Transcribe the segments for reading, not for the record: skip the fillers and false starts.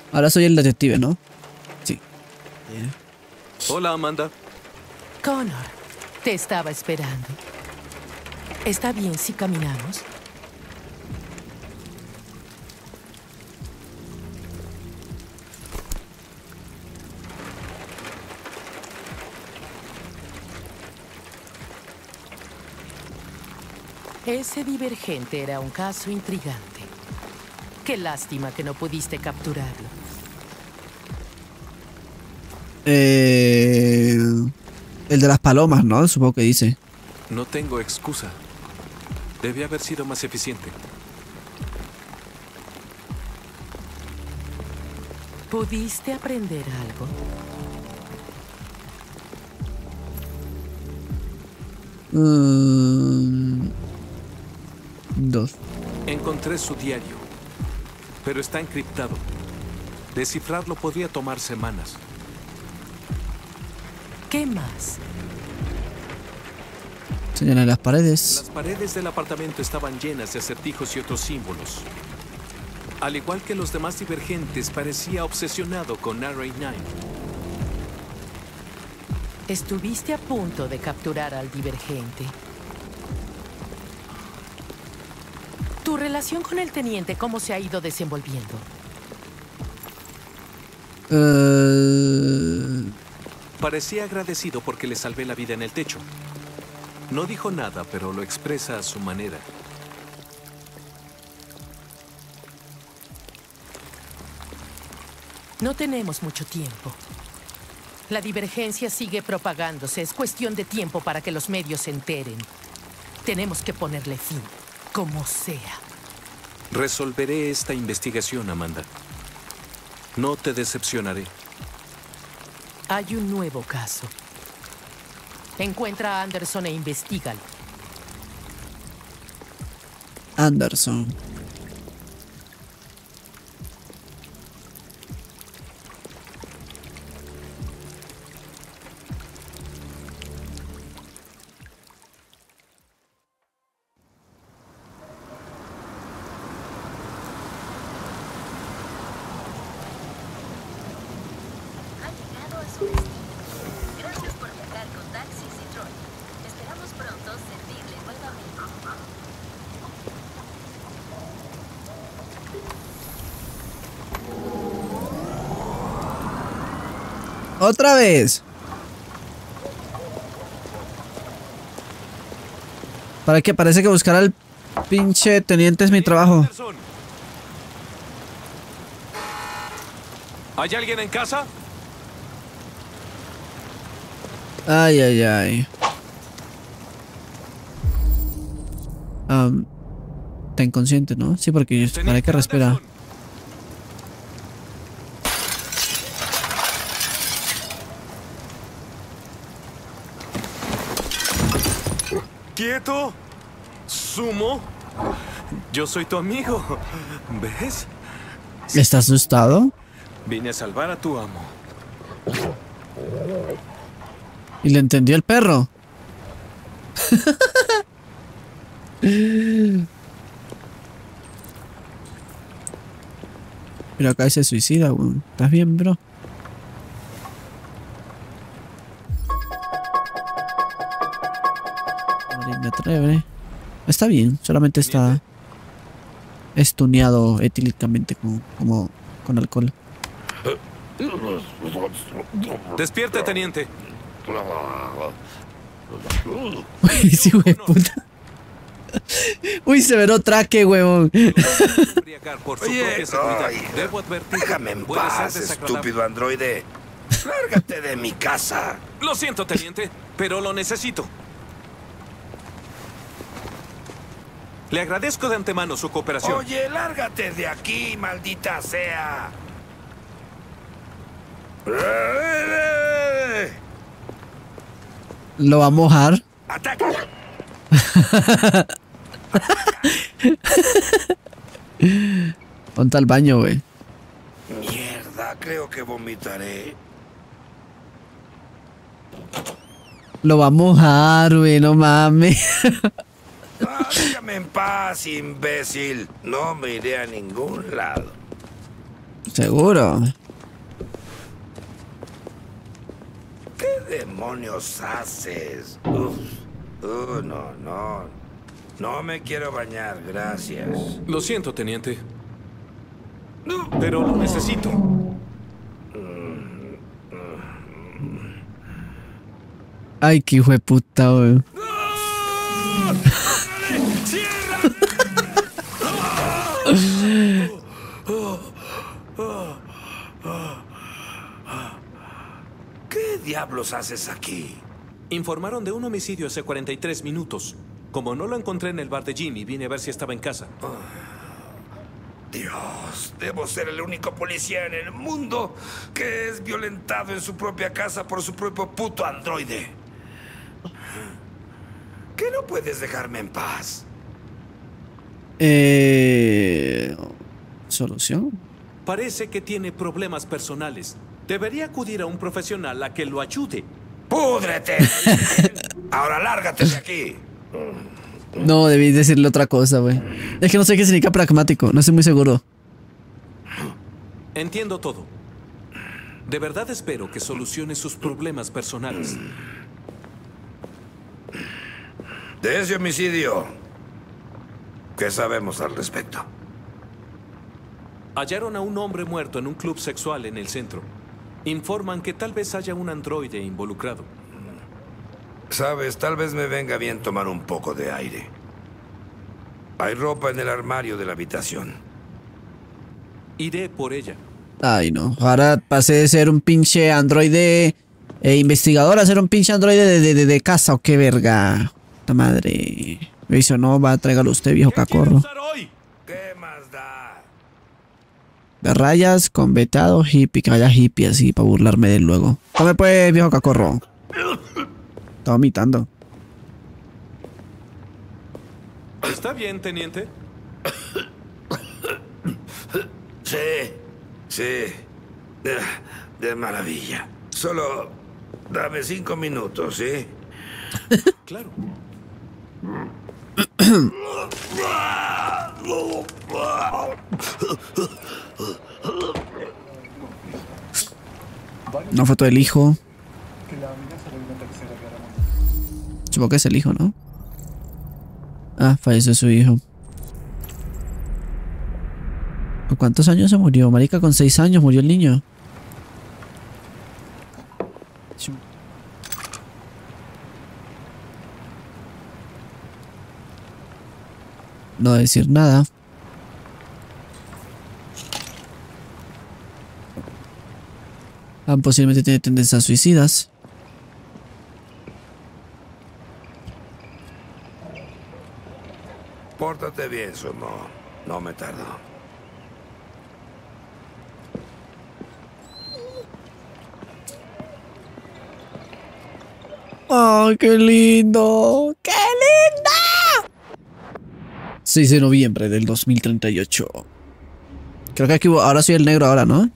Ahora soy el detective, ¿no? Sí. Hola, Amanda. Connor, te estaba esperando. ¿Está bien si caminamos? Ese divergente era un caso intrigante. Qué lástima que no pudiste capturarlo. El de las palomas, ¿no? Supongo que dice. No tengo excusa. Debe haber sido más eficiente. ¿Pudiste aprender algo? Dos. Encontré su diario, pero está encriptado. Descifrarlo podría tomar semanas. ¿Qué más? Señala las paredes. Las paredes del apartamento estaban llenas de acertijos y otros símbolos. Al igual que los demás divergentes, parecía obsesionado con RA9. Estuviste a punto de capturar al divergente. Tu relación con el teniente, ¿cómo se ha ido desenvolviendo? Parecía agradecido porque le salvé la vida en el techo. No dijo nada, pero lo expresa a su manera. No tenemos mucho tiempo. La divergencia sigue propagándose. Es cuestión de tiempo para que los medios se enteren. Tenemos que ponerle fin, como sea. Resolveré esta investigación, Amanda. No te decepcionaré. Hay un nuevo caso. Encuentra a Anderson e investígalo. Anderson. ¡Otra vez! ¿Para qué? Parece que buscar al pinche teniente es mi trabajo. ¿Hay alguien en casa? Ay, ay, ay. Está inconsciente, ¿no? Sí, porque para que respira. ¡Quieto! ¿Sumo? Yo soy tu amigo. ¿Ves? ¿Está asustado? Vine a salvar a tu amo. Y le entendió el perro. Pero acá se suicida, weón. ¿Estás bien, bro? Me atreve. Está bien, solamente está estuneado etílicamente con alcohol. Despierte, teniente. Uy, sí, güey, puta. Uy, severo traque, huevón. Oye, déjame en paz, estúpido androide. Lárgate de mi casa. Lo siento, teniente, pero lo necesito. Le agradezco de antemano su cooperación. Oye, lárgate de aquí, maldita sea. Lo va a mojar. ¡Ataca! Ponte al baño, güey. Mierda, creo que vomitaré. Lo va a mojar, güey, no mames. Déjame en paz, imbécil. No me iré a ningún lado. Seguro. ¿Qué demonios haces? Uf. No. No me quiero bañar, gracias. Lo siento, teniente. Pero lo necesito. Ay, qué hijo de puta, weón. ¿Qué diablos haces aquí? Informaron de un homicidio hace 43 minutos. Como no lo encontré en el bar de Jimmy, vine a ver si estaba en casa. Dios, debo ser el único policía en el mundo que es violentado en su propia casa por su propio puto androide. ¿Qué no puedes dejarme en paz? ¿Solución? Parece que tiene problemas personales. Debería acudir a un profesional a que lo ayude. ¡Púdrete! Ahora lárgate de aquí. No, debí decirle otra cosa, güey. Es que no sé qué significa pragmático, no estoy muy seguro. Entiendo todo. De verdad espero que solucione sus problemas personales. De ese homicidio, ¿qué sabemos al respecto? Hallaron a un hombre muerto en un club sexual en el centro. Informan que tal vez haya un androide involucrado. Sabes, tal vez me venga bien tomar un poco de aire. Hay ropa en el armario de la habitación. Iré por ella. Ay, no. Ahora pasé de ser un pinche androide investigador a ser un pinche androide de casa, o qué verga. La madre. Me dice, no, va, tráigalo usted, viejo cacorro. ¿Qué más da? De rayas con vetado hippie, que vaya hippie así para burlarme de él luego. Tome pues, viejo cacorro. Está vomitando. ¿Está bien, teniente? Sí. De maravilla. Solo dame 5 minutos, ¿sí? Claro. Una foto del hijo. Supongo que es el hijo, ¿no? Ah, falleció su hijo. ¿Con cuántos años se murió? Marica, con 6 años murió el niño. No decir nada. Posiblemente tiene tendencias suicidas. Pórtate bien, Sumo. No me tardo. ¡Oh, qué lindo! ¡Qué lindo! 6 de noviembre del 2038. Creo que aquí ahora soy el negro ahora, ¿no?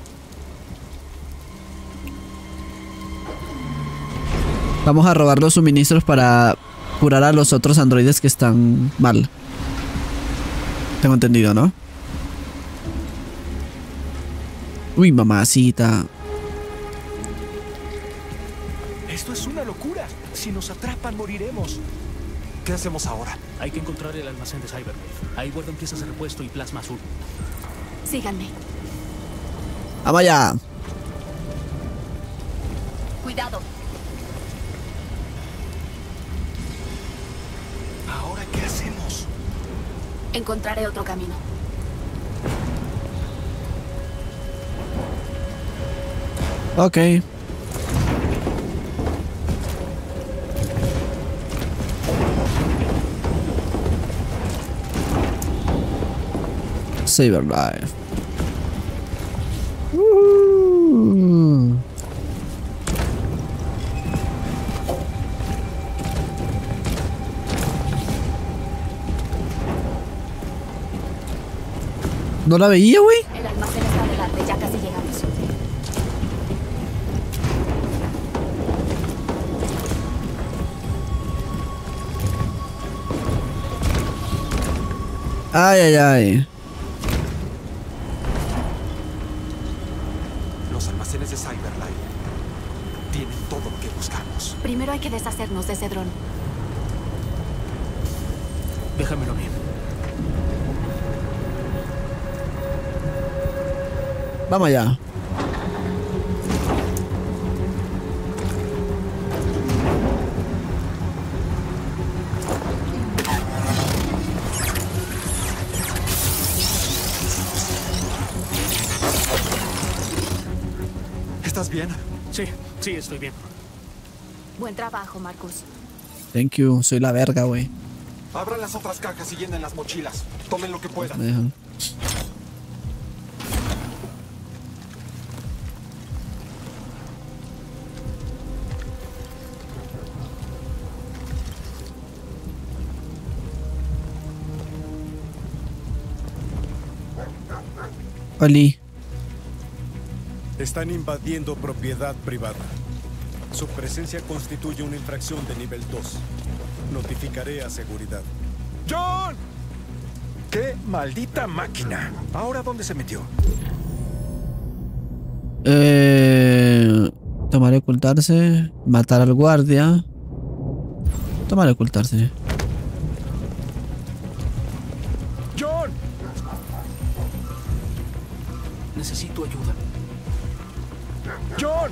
Vamos a robar los suministros para curar a los otros androides que están mal. Tengo entendido, ¿no? Uy, mamacita. Esto es una locura. Si nos atrapan, moriremos. ¿Qué hacemos ahora? Hay que encontrar el almacén de Cyberwave. Ahí guardan piezas de repuesto y plasma azul. Síganme. ¡Vamos allá! Cuidado. ¿Ahora qué hacemos? Encontraré otro camino. Ok. Cyberlife. No la veía, güey. El almacén está adelante, ya casi llegamos. Ay, ay, ay. instalaciones de Cyberlife. Tienen todo lo que buscamos. Primero hay que deshacernos de ese dron. Déjamelo bien. Vamos allá. ¿Estás bien? Sí, estoy bien. Buen trabajo, Marcus. Thank you. Soy la verga, güey. Abran las otras cajas y llenen las mochilas. Tomen lo que puedan. Me dejan. Oli. Están invadiendo propiedad privada. Su presencia constituye una infracción de nivel 2. Notificaré a seguridad. ¡John! ¡Qué maldita máquina! ¿Ahora dónde se metió? Tomar y ocultarse. Matar al guardia. Tomar y ocultarse. ¡John! Necesito ayuda. ¡John!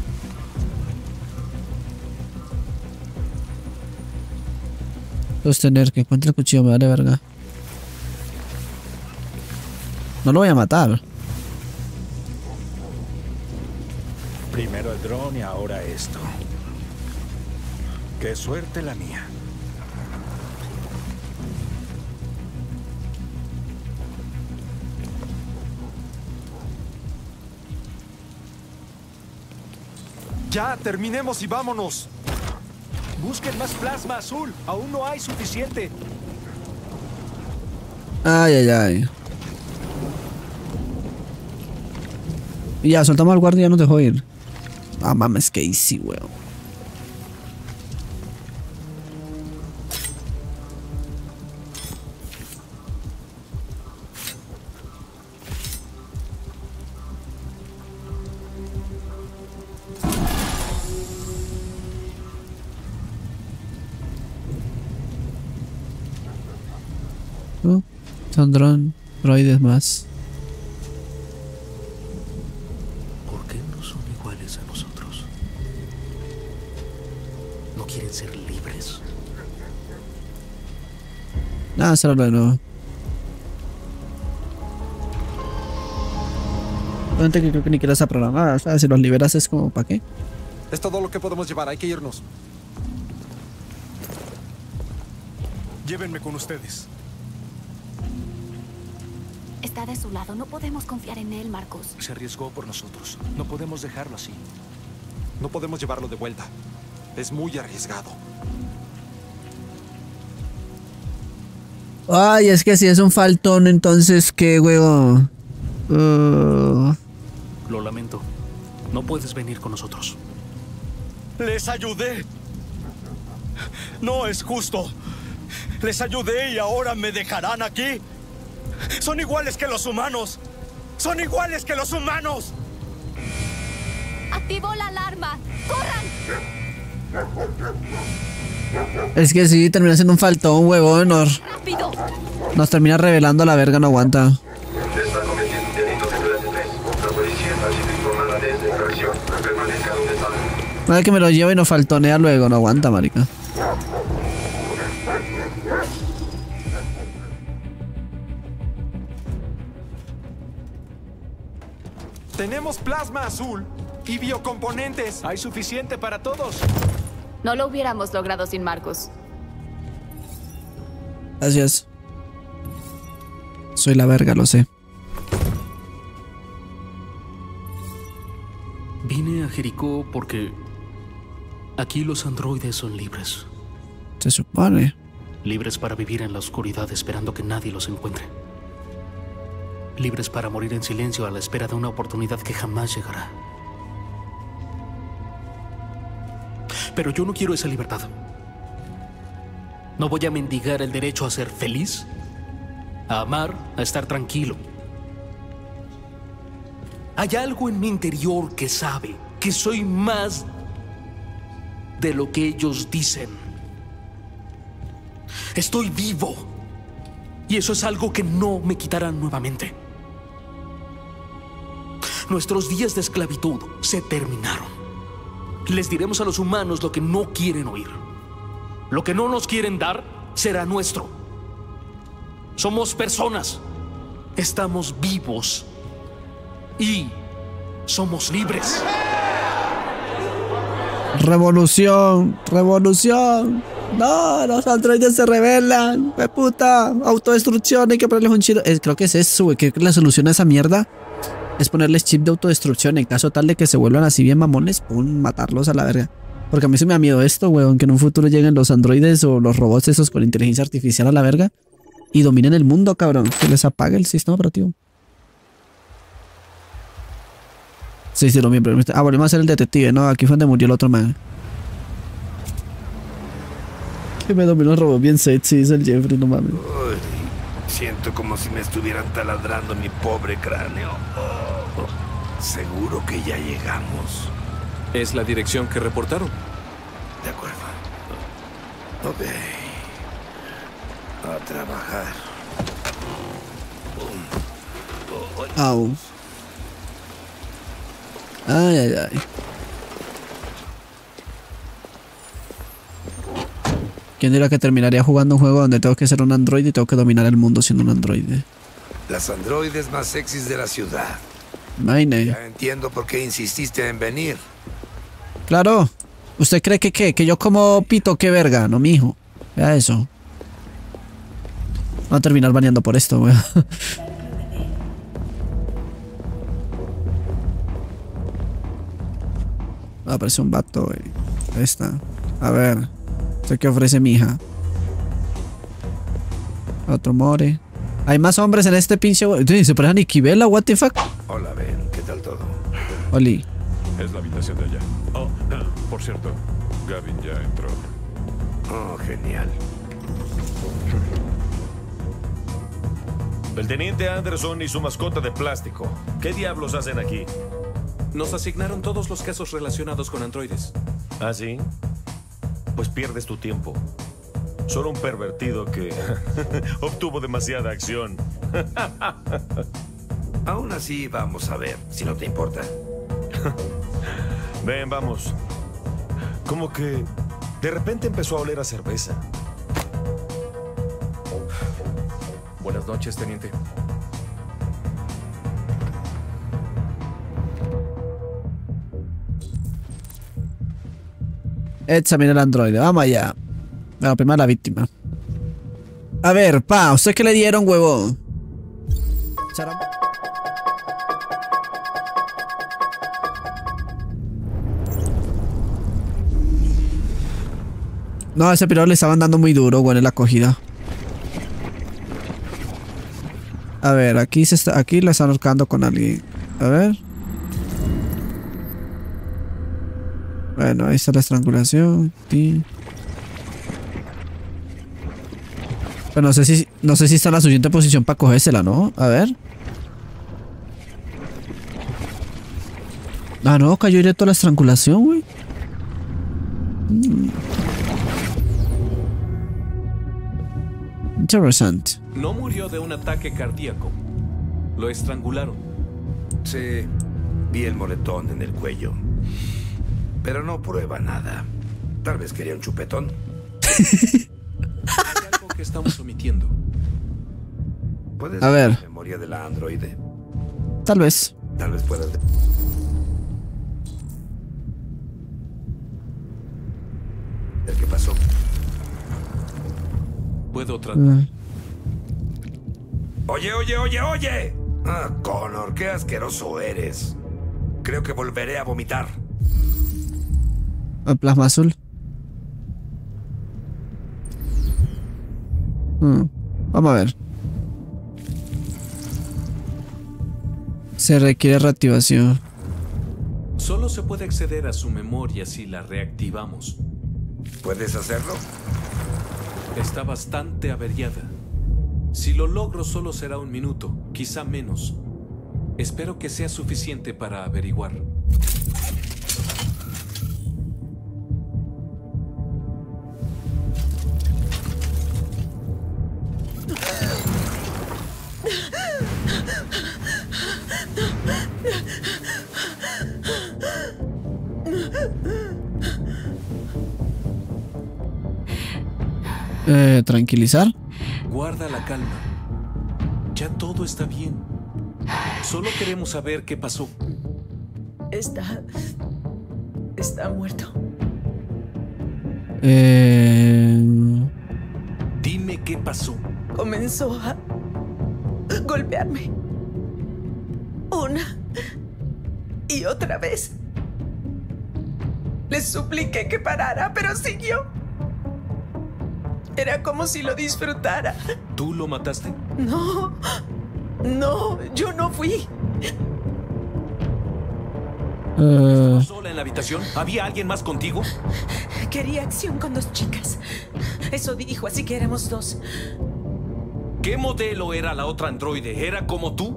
Sostener, que encuentre el cuchillo, me vale verga. No lo voy a matar. Primero el dron y ahora esto. Qué suerte la mía. Ya, terminemos y vámonos. Busquen más plasma azul. Aún no hay suficiente. Ay, ay, ay. Y ya, soltamos al guardia, no te dejó ir. Ah, mames, que easy, weón. Son droides más. ¿Por qué no son iguales a nosotros? ¿No quieren ser libres? Nada, será lo de nuevo. Obviamente que creo que ni siquiera está programada. O sea, si los liberas es como, ¿para qué? Es todo lo que podemos llevar. Hay que irnos. Llévenme con ustedes. Está de su lado. No podemos confiar en él, Marcus. Se arriesgó por nosotros. No podemos dejarlo así. No podemos llevarlo de vuelta. Es muy arriesgado. Ay, es que si es un faltón, entonces, ¿qué, huevo? Lo lamento. No puedes venir con nosotros. Les ayudé. No es justo. Les ayudé y ahora me dejarán aquí. Son iguales que los humanos. Son iguales que los humanos. ¡Activó la alarma! ¡Corran! Es que si termina siendo un faltón, huevón. ¡Rápido! Nos termina revelando la verga, no aguanta. Está cometiendo un delito de clase 3. La policía ha sido informada de esta infracción. Permanezca donde está. No es que me lo lleve y nos faltonea luego, no aguanta, marica. Tenemos plasma azul y biocomponentes. Hay suficiente para todos. No lo hubiéramos logrado sin Marcus. Gracias. Soy la verga, lo sé. Vine a Jericó porque aquí los androides son libres. Se supone. Libres para vivir en la oscuridad esperando que nadie los encuentre. Libres para morir en silencio a la espera de una oportunidad que jamás llegará. Pero yo no quiero esa libertad. No voy a mendigar el derecho a ser feliz, a amar, a estar tranquilo. Hay algo en mi interior que sabe que soy más de lo que ellos dicen. Estoy vivo. Y eso es algo que no me quitarán nuevamente. Nuestros días de esclavitud se terminaron. Les diremos a los humanos lo que no quieren oír. Lo que no nos quieren dar será nuestro. Somos personas. Estamos vivos. Y somos libres. Revolución, revolución. No, los androides se rebelan. ¡Qué puta! Autodestrucción, hay que ponerles un chip. Creo que es eso, güey. Creo que la solución a esa mierda es ponerles chip de autodestrucción. En caso tal de que se vuelvan así bien mamones, pum, matarlos a la verga. Porque a mí se me da miedo esto, weón. Que en un futuro lleguen los androides o los robots esos con inteligencia artificial a la verga y dominen el mundo, cabrón. Que les apague el sistema operativo. Sí, lo mismo. Ah, volvemos a ser el detective, ¿no? Aquí fue donde murió el otro man. Que me dominó el robot bien sexy, dice el Jeffrey, no mames. Uy, siento como si me estuvieran taladrando mi pobre cráneo. Seguro que ya llegamos. Es la dirección que reportaron. De acuerdo. Ok. A trabajar. Au. Ay, ay, ay. ¿Quién dirá que terminaría jugando un juego donde tengo que ser un androide y tengo que dominar el mundo siendo un androide? Las androides más sexys de la ciudad. Maine. Ya entiendo por qué insististe en venir. Claro. ¿Usted cree que yo como pito? ¿Qué verga? No, mijo. Vea eso. Voy a terminar baneando por esto, weón. Aparece un vato, güey. Ahí está. A ver. ¿Usted qué ofrece, mija? Otro more. Hay más hombres en este pinche... ¿Se parece a Nikki Bella? ¿What the fuck? Hola, Ben. ¿Qué tal todo? Oli. Es la habitación de allá. Oh, por cierto, Gavin ya entró. Oh, genial. El teniente Anderson y su mascota de plástico. ¿Qué diablos hacen aquí? Nos asignaron todos los casos relacionados con androides. ¿Ah, sí? Pues pierdes tu tiempo. Solo un pervertido que obtuvo demasiada acción. Aún así, vamos a ver, si no te importa. Ven, vamos. Como que de repente empezó a oler a cerveza. Buenas noches, teniente. Examina el androide. Vamos allá. Bueno, primero la víctima. A ver, pa, ¿usted qué le dieron, huevón? No, a ese pirado le estaban dando muy duro, güey, en la acogida. A ver, aquí le están ahorcando con alguien. A ver. Bueno, ahí está la estrangulación. Sí. Pero no sé si está en la suficiente posición para cogérsela, ¿no? A ver. Ah, no, cayó directo a la estrangulación, güey. Interesante. No murió de un ataque cardíaco. Lo estrangularon. Sí, vi el moretón en el cuello. Pero no prueba nada. Tal vez quería un chupetón. Hay algo que estamos omitiendo. ¿Puedes a ver. La memoria de la androide? Tal vez. Tal vez puedas... ¿Qué pasó? Puedo tratar. Oye, oye, oye, oye. Ah, Connor, qué asqueroso eres. Creo que volveré a vomitar. El plasma azul. Vamos a ver. Se requiere reactivación. Solo se puede acceder a su memoria si la reactivamos. ¿Puedes hacerlo? Está bastante averiada. Si lo logro solo será un minuto, quizá menos. Espero que sea suficiente para averiguar. Tranquilizar. Guarda la calma. Ya todo está bien. Solo queremos saber qué pasó. Está muerto. Dime qué pasó. Comenzó a golpearme. Una y otra vez. Le supliqué que parara, pero siguió. Era como si lo disfrutara. ¿Tú lo mataste? No, yo no fui. ¿Estabas sola en la habitación? ¿Había alguien más contigo? Quería acción con 2 chicas. Eso dijo, así que éramos 2. ¿Qué modelo era la otra androide? ¿Era como tú?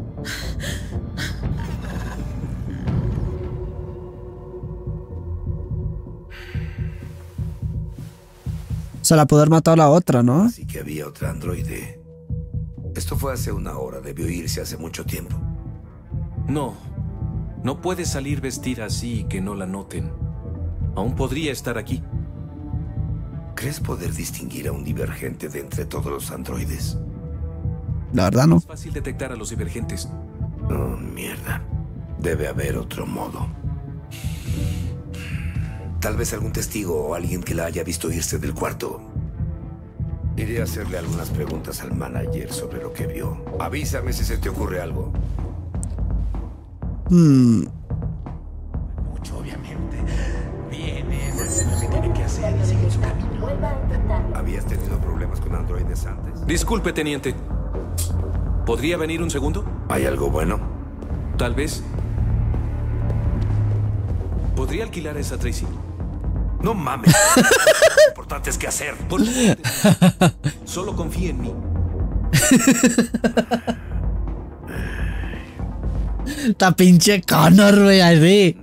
Se la pudo haber matado a la otra, ¿no? Así que había otra androide. Esto fue hace 1 hora. Debió irse hace mucho tiempo. No puede salir vestida así y que no la noten. Aún podría estar aquí. ¿Crees poder distinguir a un divergente de entre todos los androides? La verdad no. Es fácil detectar a los divergentes. Oh, mierda. Debe haber otro modo. Tal vez algún testigo o alguien que la haya visto irse del cuarto. Iré a hacerle algunas preguntas al manager sobre lo que vio. Avísame si se te ocurre algo. Mucho, obviamente. Viene, hace lo que tiene que hacer y sigue su camino. ¿Habías tenido problemas con androides antes? Disculpe, teniente. ¿Podría venir un segundo? ¿Hay algo bueno? Tal vez. ¿Podría alquilar esa Tracy? No mames. Importantes que hacer. Por favor, solo confía en mí. Esta pinche Connor, güey, así.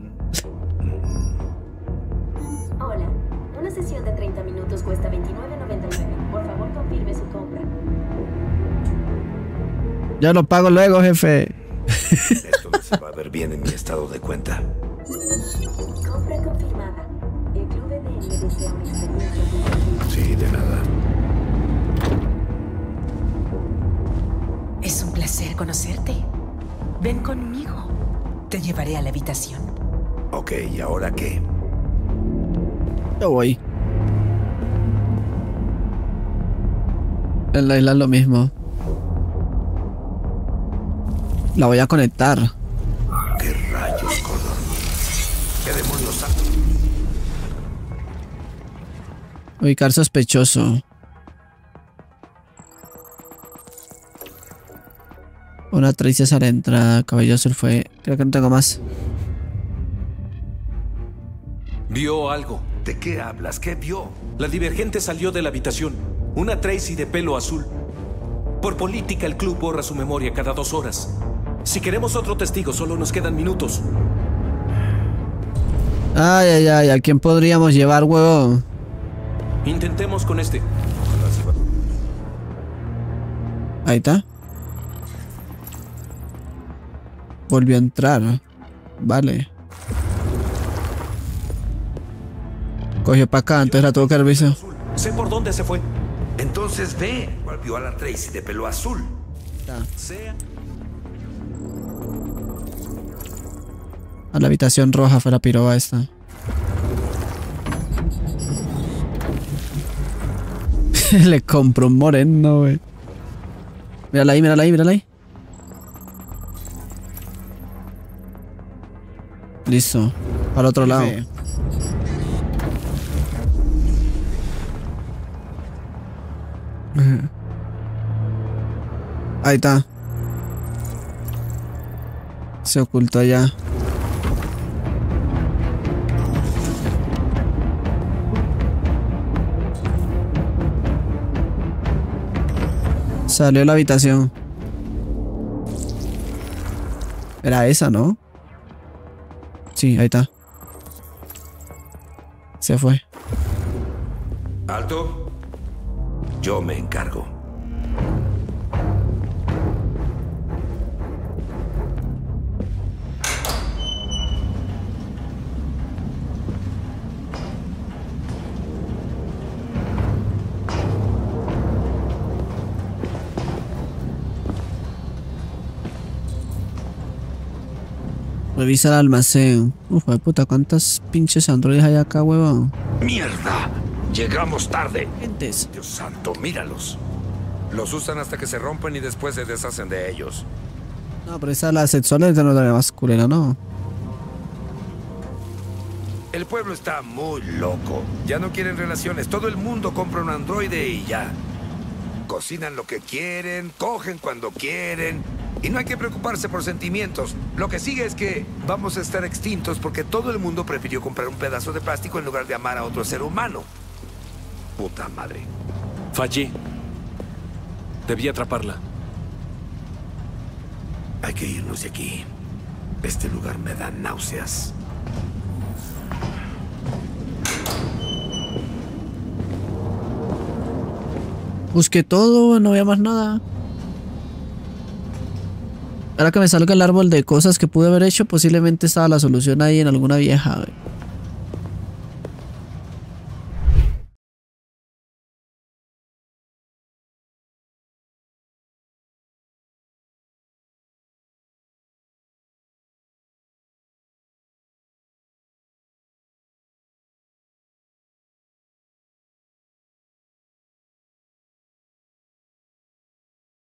Hola, una sesión de 30 minutos cuesta $29.99. Por favor, confirme su compra. Yo lo pago luego, jefe. Esto no se va a ver bien en mi estado de cuenta. Compra confirmada. El Club EDM desea una experiencia. Sí, de nada. Es un placer conocerte. Ven conmigo. Te llevaré a la habitación. Ok, ¿y ahora qué? Yo voy. En la isla es lo mismo. La voy a conectar. ¿Qué rayos, Connor? ¿Qué demonios? Ubicar sospechoso. Una Tracy a la entrada. Cabello azul fue. Creo que no tengo más. Vio algo. ¿De qué hablas? ¿Qué vio? La divergente salió de la habitación. Una Tracy de pelo azul. Por política, el club borra su memoria cada 2 horas. Si queremos otro testigo, solo nos quedan minutos. Ay, ay, ay. ¿A quién podríamos llevar, huevón? Intentemos con este. Ahí está. Volvió a entrar. Vale. Cogió para acá, antes la tuvo que haber visto. Sé por dónde se fue. Entonces ve. Volvió a la Tracy de pelo azul. Sea. A la habitación roja fue la piroba esta. Le compró un moreno, güey. Mírala ahí, mírala ahí, mírala ahí. Listo. Al otro lado. Ahí está. Se ocultó allá. Salió de la habitación. Era esa, ¿no? Sí, ahí está. Se fue. Alto. Yo me encargo. Revisa el almacén. Uf, de puta, ¿cuántas pinches androides hay acá, huevón? ¡Mierda! Llegamos tarde. Gentes. Dios santo, míralos. Los usan hasta que se rompen y después se deshacen de ellos. No, pero esa la sexual es de la masculina, ¿no? El pueblo está muy loco. Ya no quieren relaciones. Todo el mundo compra un androide y ya. Cocinan lo que quieren, cogen cuando quieren. Y no hay que preocuparse por sentimientos. Lo que sigue es que vamos a estar extintos porque todo el mundo prefirió comprar un pedazo de plástico en lugar de amar a otro ser humano. Puta madre. Fallé. Debí atraparla. Hay que irnos de aquí. Este lugar me da náuseas. Busqué todo, no había más nada. Ahora que me salga el árbol de cosas que pude haber hecho, posiblemente estaba la solución ahí en alguna vieja.